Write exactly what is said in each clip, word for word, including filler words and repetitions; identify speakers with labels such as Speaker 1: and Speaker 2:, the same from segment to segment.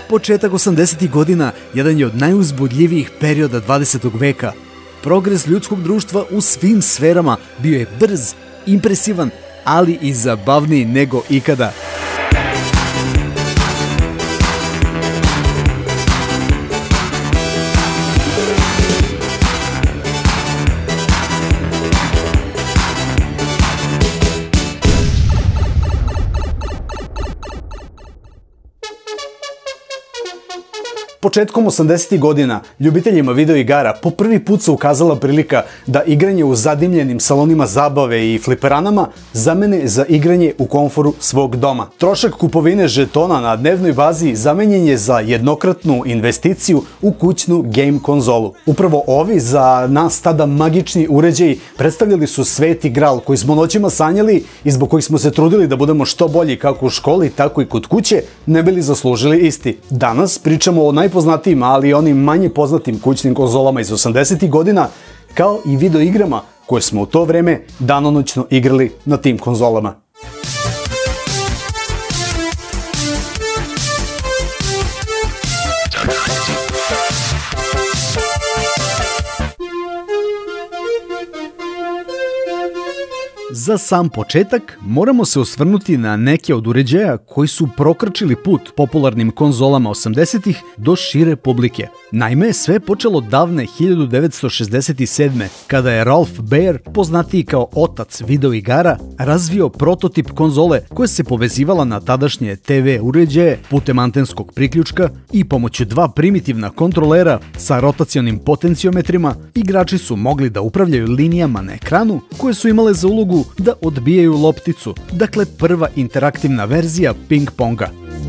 Speaker 1: Početak osamdesetih godina jedan je od najuzbudljivijih perioda dvadesetog veka. Progres ljudskog društva u svim sferama bio je brz, impresivan, ali i zabavniji nego ikada. Početkom osamdesetih godina ljubiteljima video igara po prvi put se ukazala prilika da igranje u zadimljenim salonima zabave i fliperanama zamene za igranje u komforu svog doma. Trošak kupovine žetona na dnevnoj bazi zamenjen je za jednokratnu investiciju u kućnu game konzolu. Upravo ovi za nas tada magični uređaji predstavljali su sveti gral koji smo noćima sanjali i zbog kojih smo se trudili da budemo što bolji kako u školi, tako i kod kuće, ne bili zaslužili isti. Danas pričamo o najpoznatijim, ali i onim manje poznatim kućnim konzolama iz osamdesetih godina, kao i video igrama koje smo u to vreme danonoćno igrali na tim konzolama. Za sam početak moramo se osvrnuti na neke od uređaja koji su prokrčili put popularnim konzolama osamdesetih do šire publike. Naime, sve je počelo davne hiljadu devetsto šezdeset sedme. kada je Ralph Baer, poznatiji kao otac video igara, razvio prototip konzole koja se povezivala na tadašnje te ve uređaje putem antenskog priključka i pomoću dva primitivna kontrolera sa rotacionim potenciometrima igrači su mogli da upravljaju linijama na ekranu koje su imale za ulogu da odbijaju lopticu, dakle prva interaktivna verzija ping-ponga.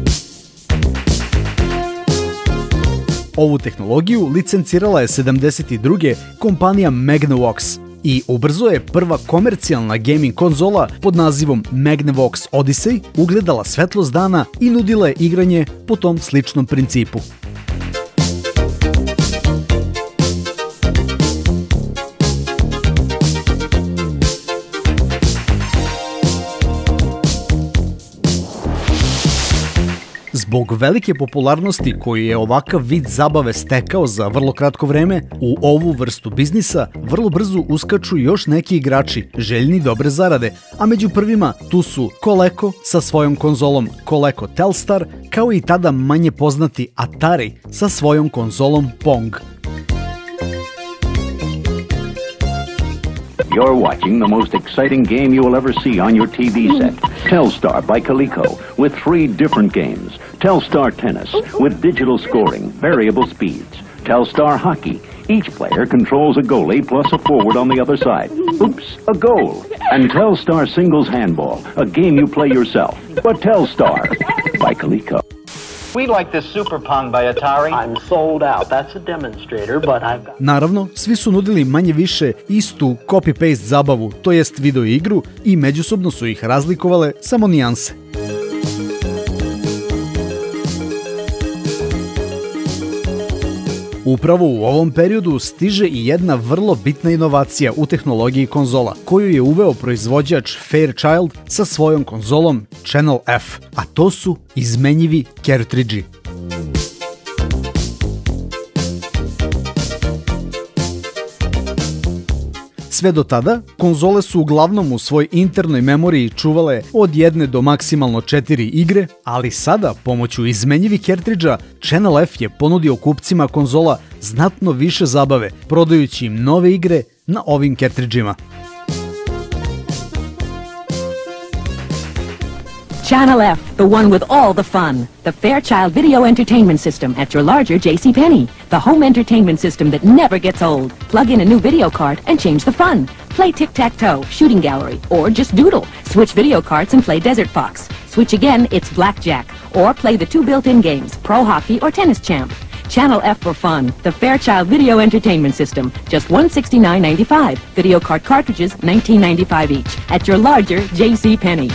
Speaker 1: Ovu tehnologiju licencirala je sedamdeset druge kompanija Magnavox i ubrzo je prva komercijalna gaming konzola pod nazivom Magnavox Odyssey ugledala svetlost dana i nudila je igranje po tom sličnom principu. Zbog velike popularnosti koju je ovakav vid zabave stekao za vrlo kratko vreme, u ovu vrstu biznisa vrlo brzo uskaču još neki igrači željni dobre zarade, a među prvima tu su Coleco sa svojom konzolom Coleco Telstar, kao i tada manje poznati Atari sa svojom konzolom Pong.
Speaker 2: You're watching the most exciting game you will ever see on your T V set. Telstar by Coleco with three different games. Telstar Tennis with digital scoring, variable speeds. Telstar Hockey. Each player controls a goalie plus a forward on the other side. Oops, a goal. And Telstar Singles Handball, a game you play yourself. But Telstar by Coleco.
Speaker 3: We like this Super Pong by Atari. I'm sold out. That's a demonstrator, but I've got...
Speaker 1: Naravno, svi su nudili manje više istu copy-paste zabavu, to jest video igru, i međusobno su ih razlikovale samo nijanse. Upravo u ovom periodu stiže i jedna vrlo bitna inovacija u tehnologiji konzola, koju je uveo proizvođač Fairchild sa svojom konzolom Channel F, a to su izmenjivi kertridži. Sve do tada, konzole su uglavnom u svoj internoj memoriji čuvale od jedne do maksimalno četiri igre, ali sada, pomoću izmenjivih kertridža, Channel F je ponudio kupcima konzola znatno više zabave, prodajući im nove igre na ovim kertridžima.
Speaker 4: Channel F, the one with all the fun. The Fairchild Video Entertainment System at your larger JCPenney. The home entertainment system that never gets old. Plug in a new video card and change the fun. Play tic-tac-toe, shooting gallery, or just doodle. Switch video cards and play Desert Fox. Switch again, it's blackjack. Or play the two built-in games, Pro Hockey or Tennis Champ. Channel F for fun. The Fairchild Video Entertainment System. Just one hundred sixty-nine ninety-five. Video card cartridges, nineteen ninety-five each. At your larger JCPenney.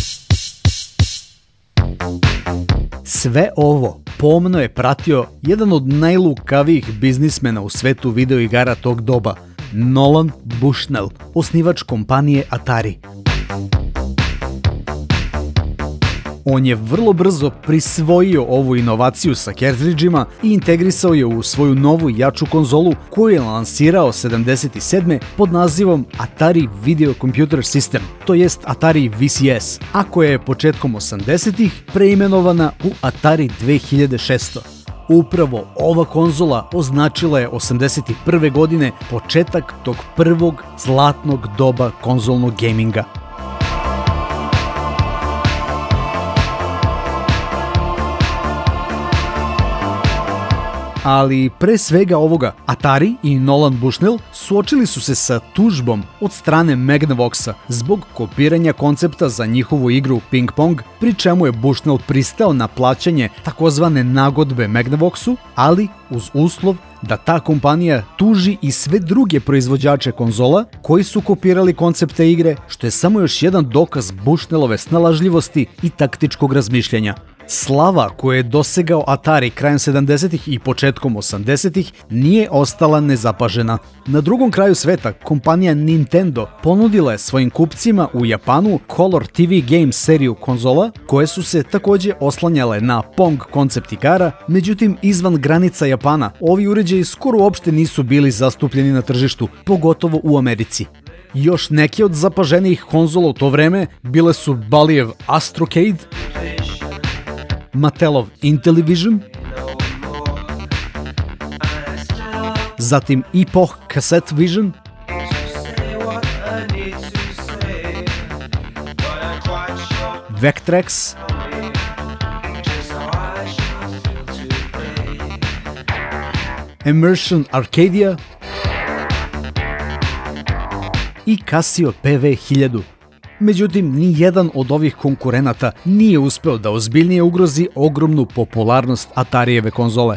Speaker 1: Sve ovo pomno je pratio jedan od najlukavijih biznismena u svetu videoigara tog doba, Nolan Bushnell, osnivač kompanije Atari. On je vrlo brzo prisvojio ovu inovaciju sa cartridžima i integrisao je u svoju novu jaču konzolu koju je lansirao sedamdeset sedme pod nazivom Atari Video Computer System, to jest Atari V C S, a koja je početkom osamdesetih preimenovana u Atari dve hiljade šesto. Upravo ova konzola označila je osamdeset prve godine početak tog prvog zlatnog doba konzolnog gaminga. Ali pre svega ovoga, Atari i Nolan Bushnell suočili su se sa tužbom od strane Magnavoxa zbog kopiranja koncepta za njihovu igru Ping Pong, pri čemu je Bushnell pristao na plaćanje takozvane nagodbe Magnavoxu, ali uz uslov da ta kompanija tuži i sve druge proizvođače konzola koji su kopirali koncepte igre, što je samo još jedan dokaz Bushnellove snalažljivosti i taktičkog razmišljanja. Slava koju je dosegao Atari krajem sedamdesetih i početkom osamdesetih nije ostala nezapažena. Na drugom kraju sveta kompanija Nintendo ponudila je svojim kupcima u Japanu Color T V Games seriju konzola koje su se takođe oslanjale na Pong koncept igara, međutim izvan granica Japana ovi uređaji skoro uopšte nisu bili zastupljeni na tržištu, pogotovo u Americi. Još neke od zapaženijih konzola u to vreme bile su Balijev Astrocade, Mattelov Intellivision, zatim Epoch Cassette Vision, Vectrex, Immersion Arcadia i Casio P V hiljadu. Međutim, ni jedan od ovih konkurenata nije uspeo da ozbiljnije ugrozi ogromnu popularnost Atarijeve konzole.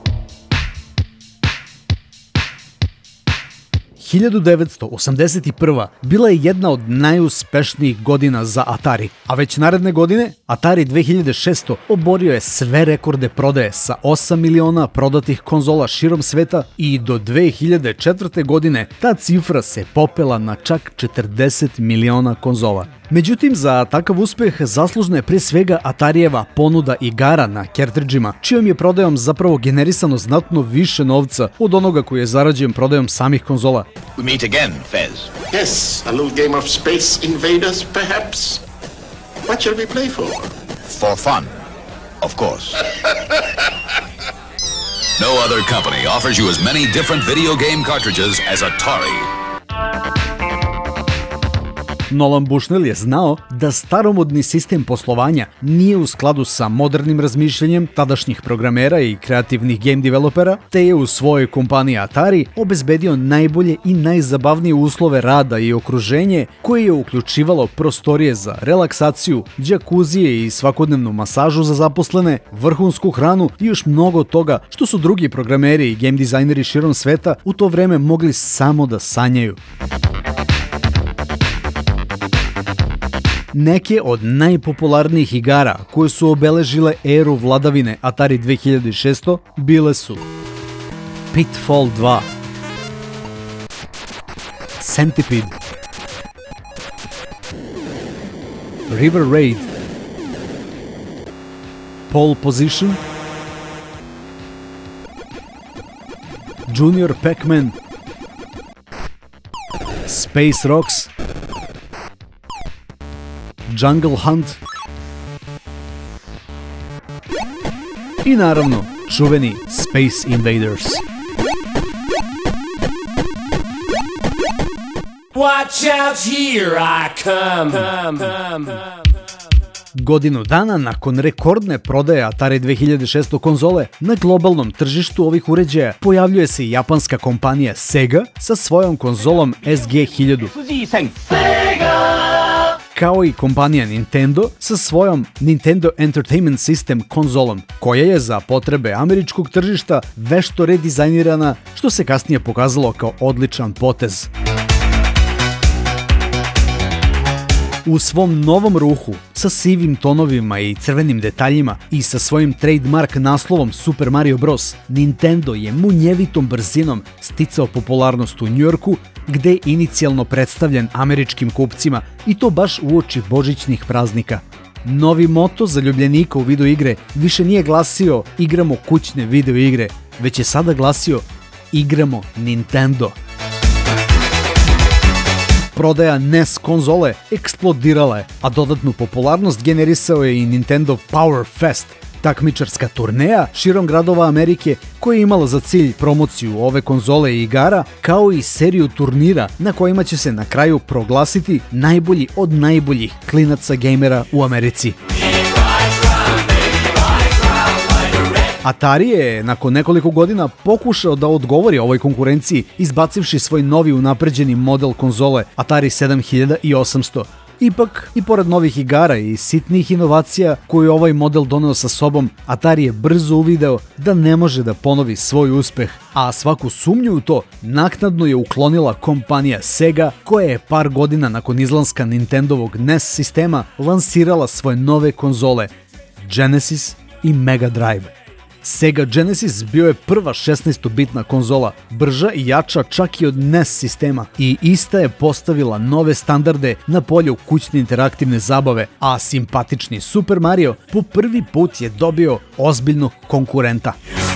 Speaker 1: hiljadu devetsto osamdeset prva bila je jedna od najuspešnijih godina za Atari, a već naredne godine Atari dve hiljade šesto oborio je sve rekorde prodaje sa osam miliona prodatih konzola širom sveta i do dve hiljade četvrte. godine ta cifra se popela na čak četrdeset miliona konzola. Međutim, za takav uspeh zaslužna je pre svega Atarijeva ponuda igara na cartridžima, čijom je prodajom zapravo generisano znatno više novca od onoga koji je zarađen prodajom samih konzola.
Speaker 5: We meet again, Fez.
Speaker 6: Yes, a little game of Space Invaders, perhaps. What shall we play for?
Speaker 5: For fun, of course. No other company offers you as many different video game cartridges as Atari.
Speaker 1: Nolan Bushnell je znao da staromodni sistem poslovanja nije u skladu sa modernim razmišljanjem tadašnjih programera i kreativnih game developera, te je u svojoj kompaniji Atari obezbedio najbolje i najzabavnije uslove rada i okruženje koje je uključivalo prostorije za relaksaciju, džakuzije i svakodnevnu masažu za zaposlene, vrhunsku hranu i još mnogo toga što su drugi programeri i game dizajneri širom sveta u to vreme mogli samo da sanjaju. Neke od najpopularnijih igara koje su obeležile eru vladavine Atari dve hiljade šesto bile su Pitfall dva, Centipede, River Raid, Pole Position, Junior Pac-Man, Space Rocks, Jungle Hunt i naravno čuveni Space Invaders.
Speaker 7: Watch out, here I come. come, come, come.
Speaker 1: Godinu dana nakon rekordne prodaje Atari dve hiljade šesto konzole, na globalnom tržištu ovih uređaja pojavljuje se i japanska kompanija Sega sa svojom konzolom S G hiljadu. Kao i kompanija Nintendo sa svojom Nintendo Entertainment System konzolom, koja je za potrebe američkog tržišta vešto redizajnirana, što se kasnije pokazalo kao odličan potez. U svom novom ruhu, sa sivim tonovima i crvenim detaljima i sa svojim trademark naslovom Super Mario Bros, Nintendo je munjevitom brzinom sticao popularnost u Njujorku, gde je inicijalno predstavljen američkim kupcima i to baš uoči božićnih praznika. Novi moto zaljubljenika u video igre više nije glasio igramo kućne video igre, već je sada glasio igramo Nintendo. Prodaja N E S konzole eksplodirala je, a dodatnu popularnost generisao je i Nintendo Power Fest, takmičarska turneja širom gradova Amerike koja je imala za cilj promociju ove konzole i igara, kao i seriju turnira na kojima će se na kraju proglasiti najbolji od najboljih klinaca gejmera u Americi. Atari je nakon nekoliko godina pokušao da odgovori ovoj konkurenciji izbacivši svoj novi unapređeni model konzole Atari sedam hiljada osamsto. Ipak, i pored novih igara i sitnih inovacija koju ovaj model doneo sa sobom, Atari je brzo uvideo da ne može da ponovi svoj uspeh, a svaku sumnju u to naknadno je uklonila kompanija Sega, koja je par godina nakon izlaska Nintendovog N E S sistema lansirala svoje nove konzole Genesis i Mega Drive. Sega Genesis bio je prva šesnaestobitna konzola, brža i jača čak i od N E S sistema, i ista je postavila nove standarde na polju kućne interaktivne zabave, a simpatični Super Mario po prvi put je dobio ozbiljnog konkurenta.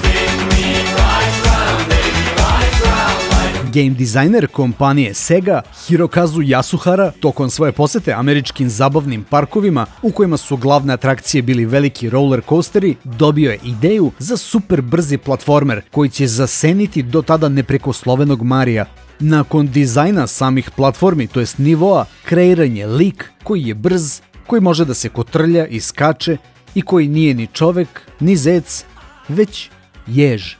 Speaker 1: Game dizajner kompanije Sega, Hirokazu Yasuhara, tokom svoje posete američkim zabavnim parkovima u kojima su glavne atrakcije bili veliki roller coasteri, dobio je ideju za super brzi platformer koji će zaseniti do tada neprekoslovenog Marija. Nakon dizajna samih platformi, to jest nivoa, kreiran je lik koji je brz, koji može da se kotrlja i skače i koji nije ni čovek, ni zec, već jež.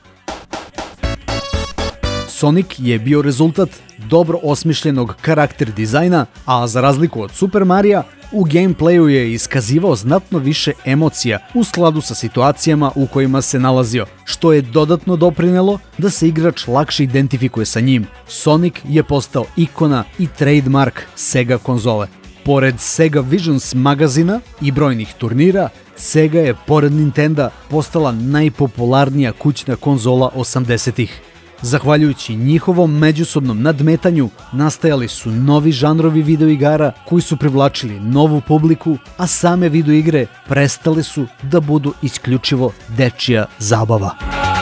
Speaker 1: Sonic je bio rezultat dobro osmišljenog karakter dizajna, a za razliku od Super Marija, u gameplayu je iskazivao znatno više emocija u skladu sa situacijama u kojima se nalazio, što je dodatno doprinelo da se igrač lakše identifikuje sa njim. Sonic je postao ikona i trademark Sega konzole. Pored Sega Visions magazina i brojnih turnira, Sega je pored Nintenda postala najpopularnija kućna konzola osamdesetih. Zahvaljujući njihovom međusobnom nadmetanju, nastajali su novi žanrovi videoigara koji su privlačili novu publiku, a same videoigre prestale su da budu isključivo dečija zabava.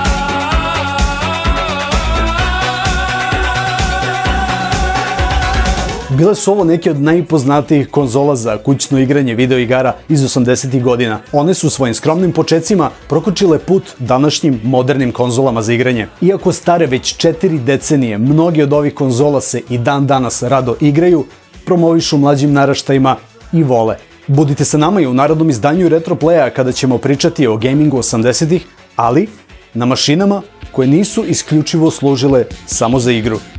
Speaker 1: Bile su ovo neke od najpoznatijih konzola za kućno igranje videoigara iz osamdesetih godina. One su svojim skromnim počecima prokočile put današnjim modernim konzolama za igranje. Iako stare već četiri decenije, mnogi od ovih konzola se i dan danas rado igraju, promovišu mlađim naraštajima i vole. Budite sa nama i u narodnom izdanju Retroplaya kada ćemo pričati o gamingu osamdesetih, ali na mašinama koje nisu isključivo služile samo za igru.